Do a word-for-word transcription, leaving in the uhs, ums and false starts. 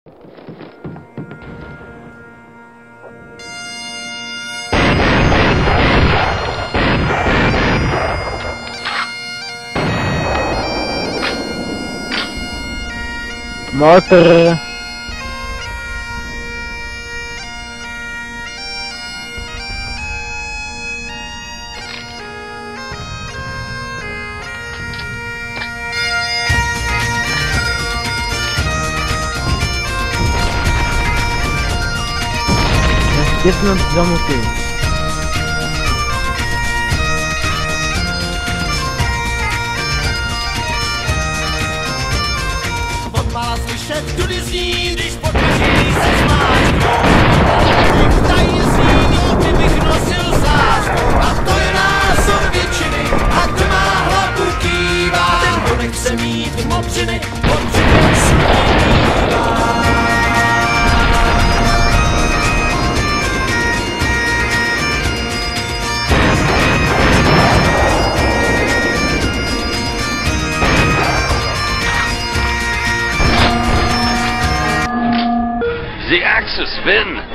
Motor. Естествено, замутил. Odmala slyšet tudy zní, když podpoří se smáčkou. Tady zní, oby bych nosil sásku. A to je názor většiny, a to má hlavu kývá. Ten, kdo nechce mít mopřiny, mopřiny se kývá. The axis, Vin!